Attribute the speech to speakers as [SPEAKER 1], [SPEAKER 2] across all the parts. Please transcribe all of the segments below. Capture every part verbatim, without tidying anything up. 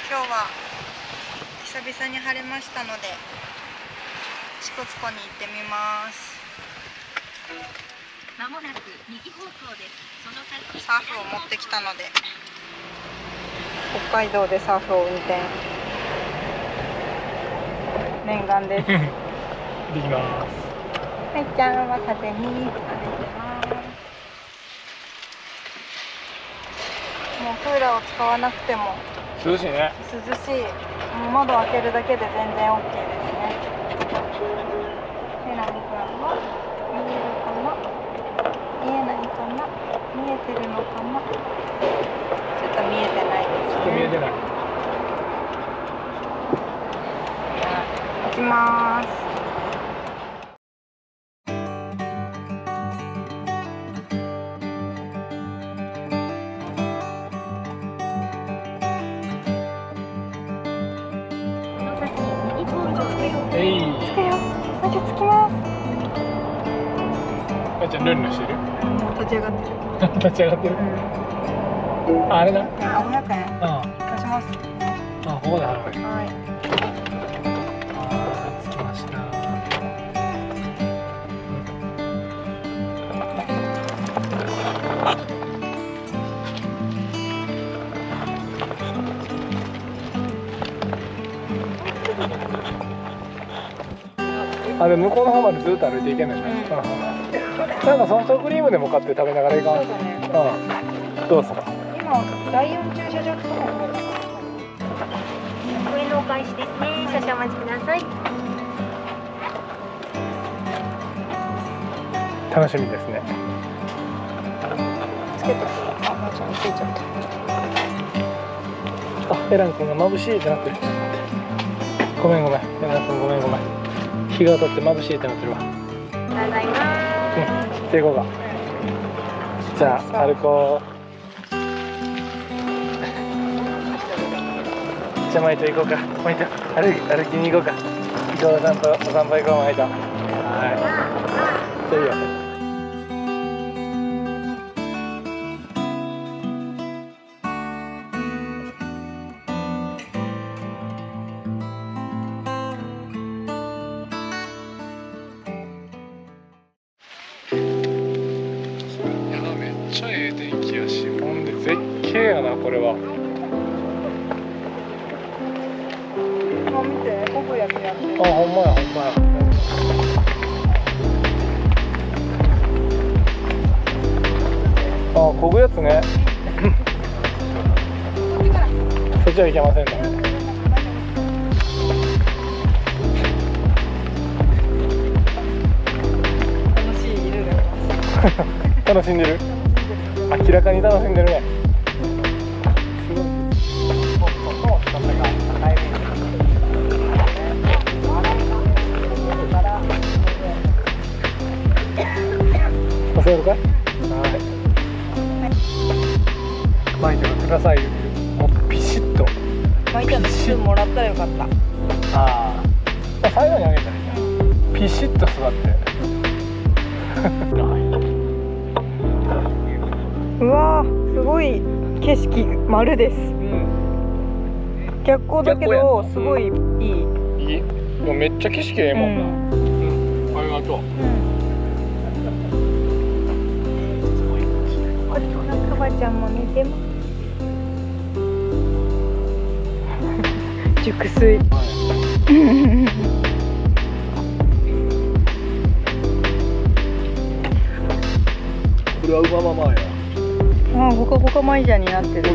[SPEAKER 1] 今日は久々に晴れましたので支笏湖に行ってみます。
[SPEAKER 2] まもなく右方向です。その先
[SPEAKER 1] サーフを持ってきたので北海道でサーフを運転念願です。
[SPEAKER 3] できます。
[SPEAKER 1] はいちゃんは風に吹かれてます。もうクーラーを使わなくても
[SPEAKER 3] 涼しいね。
[SPEAKER 1] 涼しい。もう窓を開けるだけで全然 OK ですね。ヘラミ君は見えるかな、見えないかな、見えてるのかな、ちょっと見えてないですね。
[SPEAKER 3] ちょっと見えてない。
[SPEAKER 1] 行きます。
[SPEAKER 3] えい。
[SPEAKER 1] 着くよ。また着きます。
[SPEAKER 3] あいちゃんルンルンしてる。
[SPEAKER 1] もう立ち上がってる。
[SPEAKER 3] 立ち上がってる。
[SPEAKER 1] うん、
[SPEAKER 3] あ、あれだ。
[SPEAKER 1] あ、ごひゃくえん。
[SPEAKER 3] あ
[SPEAKER 1] 出します。
[SPEAKER 3] あ、ここで払う。
[SPEAKER 1] はい。
[SPEAKER 3] あ、着きました。あ、でも向こうの方までずっと歩いていけないね。うん、なんかソフトクリームでも買って食べながら行かん。
[SPEAKER 1] そうだね。
[SPEAKER 3] うん。どうですか。
[SPEAKER 1] 今だいよん駐車場のところ。
[SPEAKER 2] 上のお返しですね。少々お待ちください。
[SPEAKER 3] 楽しみですね。
[SPEAKER 1] つけて。あ、まーちゃんついちゃった。
[SPEAKER 3] あ、エラン君が眩しいってなってる。ごめんごめん。エラン君ごめんごめん。日が当たって眩しいってなってるわ。
[SPEAKER 2] ありがとうございます。
[SPEAKER 3] うん、で行こうか。じゃあ歩こう。じゃあマイト行こうか。マイト歩き歩きに行こうか。行こう、お散歩お散歩行こうマイト。はい。じゃあいいよ。めっちゃええ天気やし、ほんで絶景やなこれは。
[SPEAKER 1] あ、見て、こぐやつやってる。
[SPEAKER 3] あ、ほんまやほんまや。あ、こぐやつね。そっちは行けませんね。
[SPEAKER 1] 楽しい犬がいます。
[SPEAKER 3] 楽しんでる。明らかに楽しんでるね。忘れるか。はい。巻いてください。もうピシッと。
[SPEAKER 1] まいちゃんのシューもらったらよかった。
[SPEAKER 3] ああ。最後にあげたらいいじゃん。ピシッと座って。
[SPEAKER 1] うわー、すごい景色丸です。うん、逆光だけどすごいいい。いい。
[SPEAKER 3] もうめっちゃ景色ええもんな。うん。ありがとう。
[SPEAKER 1] かばちゃんも寝てます。熟睡。
[SPEAKER 3] これはうまままや。
[SPEAKER 1] あ、ほかほかマイジャになってる。うん。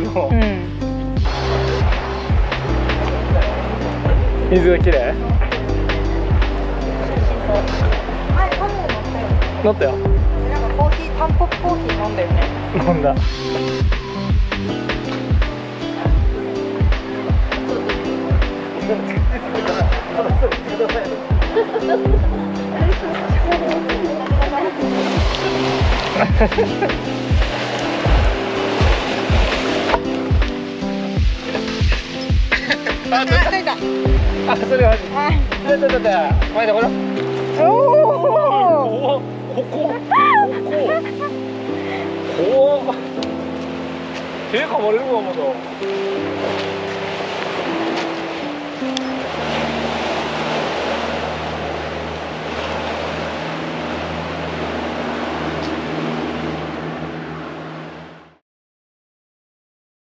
[SPEAKER 3] 水が綺麗。乗ったよ。
[SPEAKER 1] なんかコーヒー、タンポポコーヒー飲んだよね。
[SPEAKER 3] 飲んだ。あ、
[SPEAKER 1] ついた。
[SPEAKER 3] あ、それは。はい。ちょっとちょっと、前でほら。
[SPEAKER 1] お
[SPEAKER 3] お。ここ。ここ。おお。手かまれるわまだ。